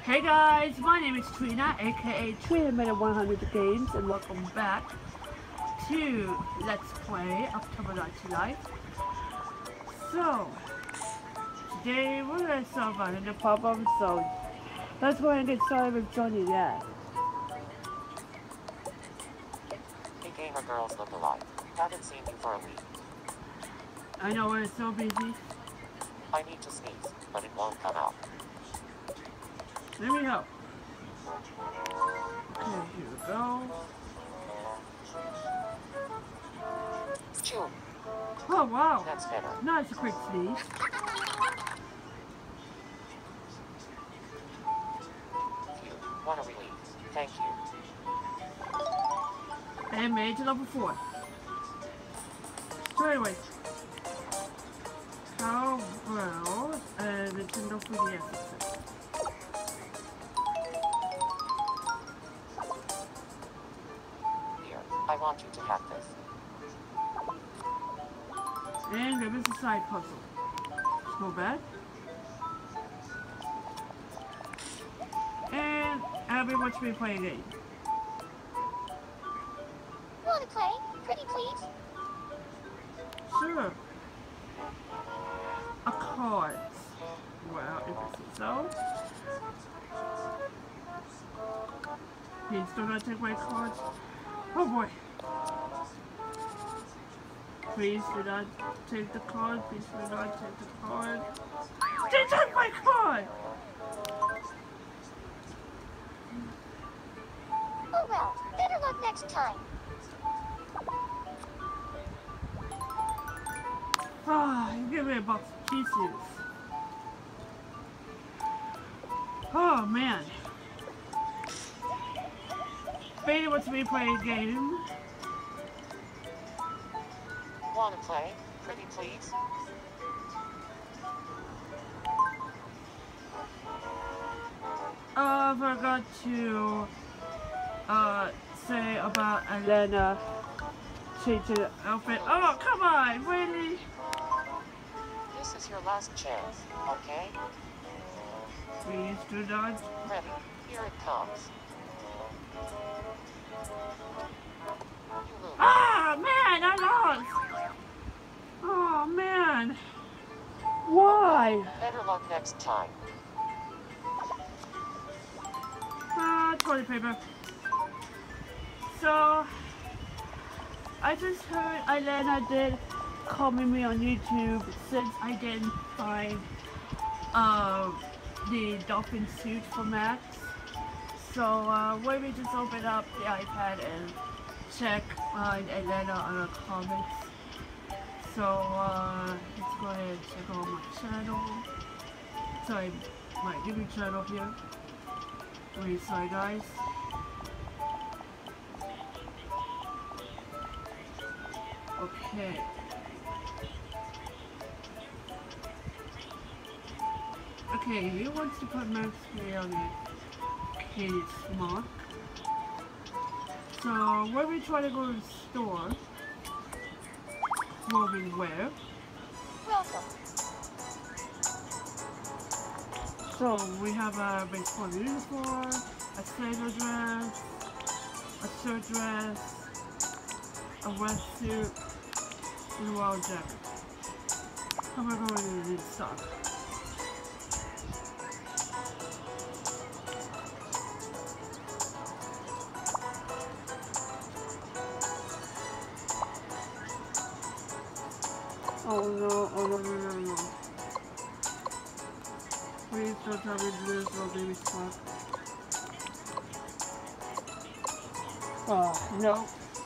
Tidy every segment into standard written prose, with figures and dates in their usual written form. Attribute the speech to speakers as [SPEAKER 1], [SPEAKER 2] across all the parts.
[SPEAKER 1] Hey guys, my name is Trina, aka Trina Meta 100 Games, and welcome back to Let's Play October Night Life. So, today we're going to solve out in the pop-up zone. Let's go ahead and get started with Johnny That.
[SPEAKER 2] Hey gamer girls look alive. Haven't seen you for a week.
[SPEAKER 1] I know we're so busy.
[SPEAKER 2] I need to sneeze, but it won't come out.
[SPEAKER 1] Let me help. Okay, here we go.
[SPEAKER 2] Chew.
[SPEAKER 1] Oh wow,
[SPEAKER 2] That's better.
[SPEAKER 1] nice quick sneeze.
[SPEAKER 2] Phew. What a relief. Thank you.
[SPEAKER 1] And made it to level 4. So anyways, how well Nintendo 3DS system.
[SPEAKER 2] Here, I want you to have this.
[SPEAKER 1] And there is a side puzzle. It's not bad. And Abby wants me to play a game.
[SPEAKER 3] Wanna play? Pretty please?
[SPEAKER 1] Sure. A card. Well, if it's so. He's still gonna take my cards. Oh boy. Please do not take the card. Please do not take the card. They took my card!
[SPEAKER 3] Oh well, better luck next time.
[SPEAKER 1] Ah, you give me a box of pieces. Oh man. Baby wants me to play a game.
[SPEAKER 2] Wanna play? Pretty please?
[SPEAKER 1] I forgot to say about Elena changing the outfit. Oh, come on, really?
[SPEAKER 2] This is your last chance, okay?
[SPEAKER 1] Please do not.
[SPEAKER 2] Ready? Here it comes. You lose.
[SPEAKER 1] Ah, man, I lost. Oh, man. Why?
[SPEAKER 2] Better luck next time.
[SPEAKER 1] Toilet paper. So, I just heard Elena did comment me on YouTube since I didn't find the dolphin suit for Max. So, let me just open up the iPad and check on Elena on her comments. So, let's go ahead and check on my channel. Sorry, my YouTube channel here. Really sorry, guys. Okay. Okay, he wants to put Max Play on the Katie Smock. So, when we try to go to the store, will be where?
[SPEAKER 3] Welcome.
[SPEAKER 1] So, we have a baseball uniform, a sailor dress, a shirt dress, a wetsuit, and a wild jacket. How am I going to do this stuff? Oh no, oh no, no, no, no. Please don't tell me to lose little baby spot. Oh, no.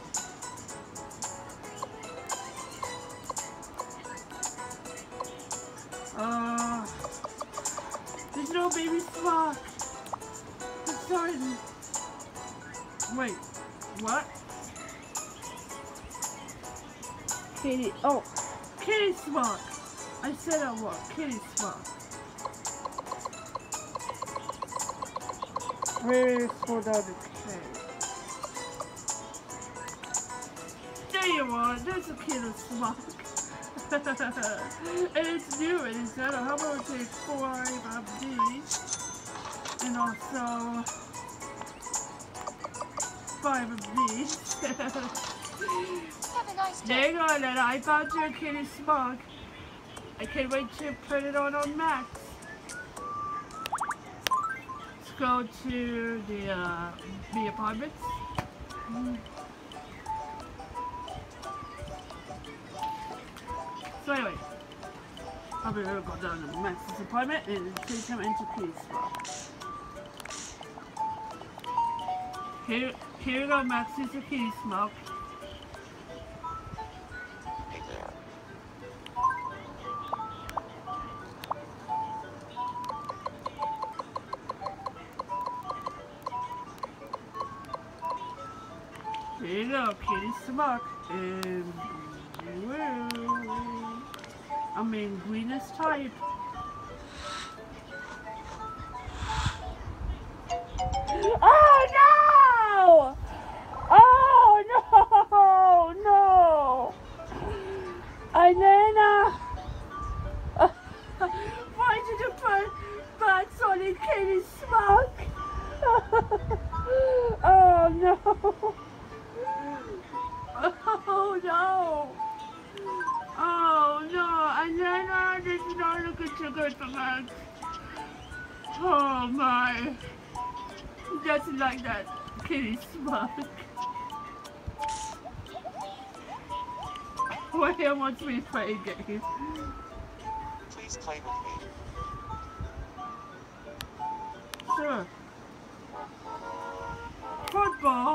[SPEAKER 1] There's no baby spot. I'm sorry. Wait, what? Katie, oh, Kitty Smock. I said I want Kitty Smock. Where's for the cake? There you are. There's a Kitty Smock. And it's new and it's better. How about we take 4 of these and also 5 of these.
[SPEAKER 3] Have a nice day.
[SPEAKER 1] There you go, then I found your kitty smug. I can't wait to put it on Max. Let's go to the apartments. So anyway, I'll be able to go down to Max's apartment and take him into Kitty's spot. Here you go, Max. Here's your kitty smoke.
[SPEAKER 2] Hey there.
[SPEAKER 1] Here you go, kitty smoke. And I'm in greenest type. Oh no! Oh no! No! Elena! Why did you put bats on the kitty smoke? Oh no! Oh no! Oh no! Elena, this is not looking too good for Max. Oh my! He doesn't like that kitty smoke. Why he wants me to play a game?
[SPEAKER 2] Please play with me.
[SPEAKER 1] Sure. Football.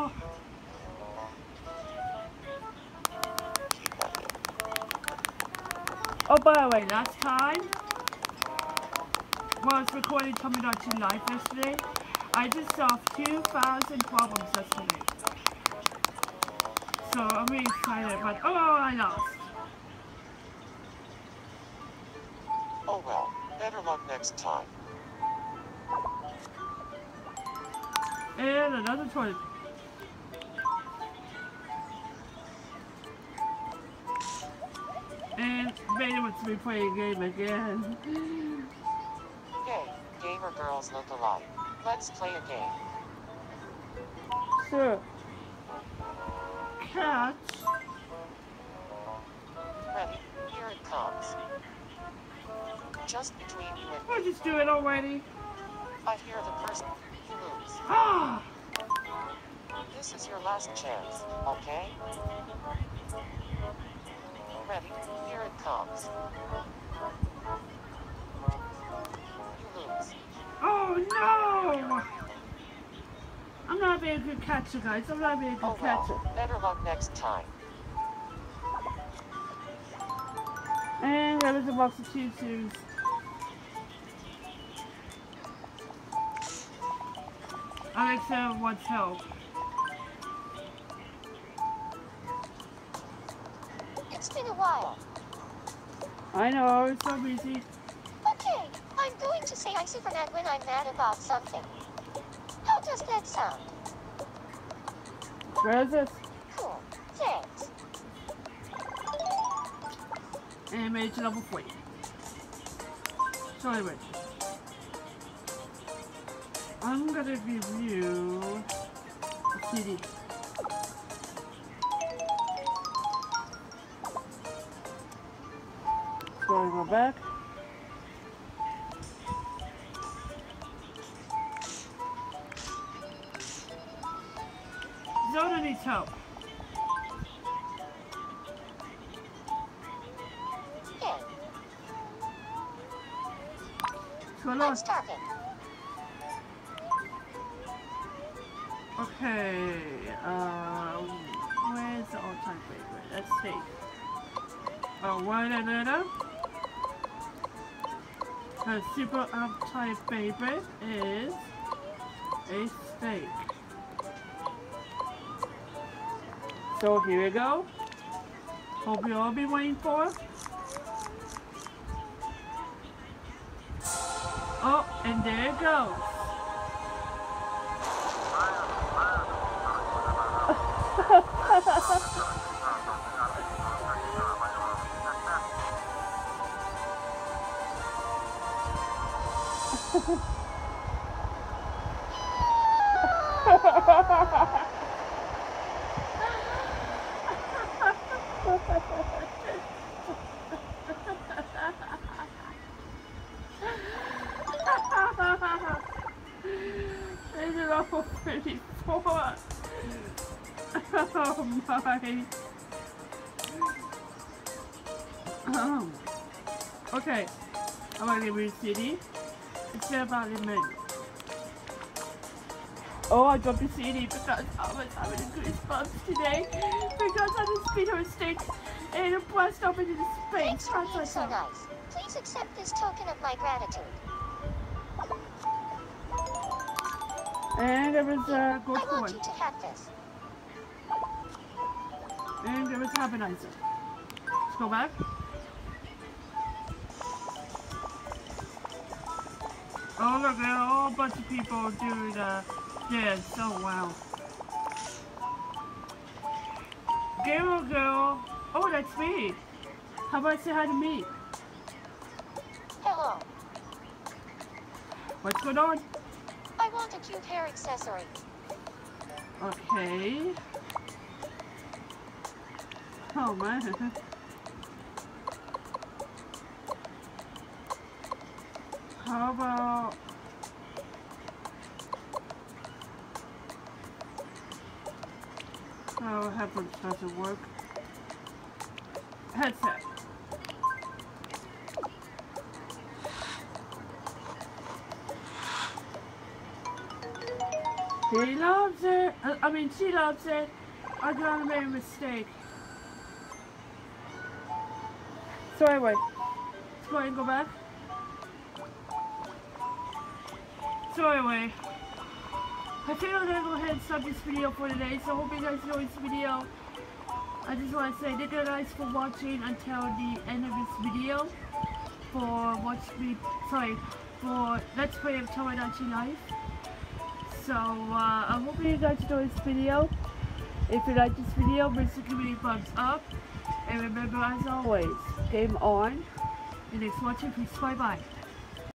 [SPEAKER 2] Keep that in.
[SPEAKER 1] Oh, by the way, last time, when I was recording Tomodachi Life yesterday, I just solved 2,000 problems yesterday. So I'm really excited, but oh, I lost.
[SPEAKER 2] Oh well, better luck next time.
[SPEAKER 1] And another toilet. And Vader wants to be playing a game again.
[SPEAKER 2] Yay, gamer girls look alike. Let's play a game.
[SPEAKER 1] Sure. Catch.
[SPEAKER 2] Ready? Here it comes. Just between you and
[SPEAKER 1] We'll
[SPEAKER 2] me,
[SPEAKER 1] just do it already.
[SPEAKER 2] I hear the person. You lose.
[SPEAKER 1] Ah!
[SPEAKER 2] This is your last chance, okay? Ready? Here it comes. You lose.
[SPEAKER 1] Oh no! I'm not being a good catcher, guys. I'm not being a good
[SPEAKER 2] Oh
[SPEAKER 1] catcher.
[SPEAKER 2] well, better luck next time.
[SPEAKER 1] And there was a box of choo-choos. Alexa wants help.
[SPEAKER 3] It's been a while.
[SPEAKER 1] I know, it's so busy.
[SPEAKER 3] Okay, I'm going to say I'm super mad when I'm mad about something. How does that sound?
[SPEAKER 1] Where is this?
[SPEAKER 3] Cool. Thanks.
[SPEAKER 1] And made it to level 3. So anyway, I'm gonna give you a CD. So I go back. Zona needs help.
[SPEAKER 3] Yeah,
[SPEAKER 1] So
[SPEAKER 3] I'm
[SPEAKER 1] lost.
[SPEAKER 3] starving.
[SPEAKER 1] Okay, where's the all-time favorite? Let's see. Her super all-time favorite is a steak. So here we go. Hope you all been waiting for. Oh, and there it goes. Is it all 34? Oh my. Okay. I'm gonna give you a CD. It's been about a minute. Oh, I dropped the CD because I was having a goosebumps today because I just made a mistake and it burst off into the space.
[SPEAKER 3] Thanks for being so nice. Please accept this token of my gratitude.
[SPEAKER 1] And there was a
[SPEAKER 3] I
[SPEAKER 1] gold
[SPEAKER 3] want
[SPEAKER 1] coin.
[SPEAKER 3] you to have this.
[SPEAKER 1] And there was a Habanizer. Let's go back. Oh look, there are a whole bunch of people doing dance. Oh wow. Girl. Oh, that's me. How about I say hi to me?
[SPEAKER 3] Hello.
[SPEAKER 1] What's going on?
[SPEAKER 3] I want a cute hair accessory.
[SPEAKER 1] Okay. Oh man. How about... Oh, headphones doesn't work. Headset. He loves it. I mean, she loves it. I gotta make a mistake. So anyway, let's go ahead and go back. So anyway, I think I'm gonna go ahead and stop this video for today. So I hope you guys enjoyed this video. I just want to say thank you guys for watching until the end of this video. For Let's Play of Tomodachi Life. So I hope you guys enjoyed this video. If you like this video, please give me a thumbs up. And remember, as always, game on. And thanks for watching. Peace. Bye bye.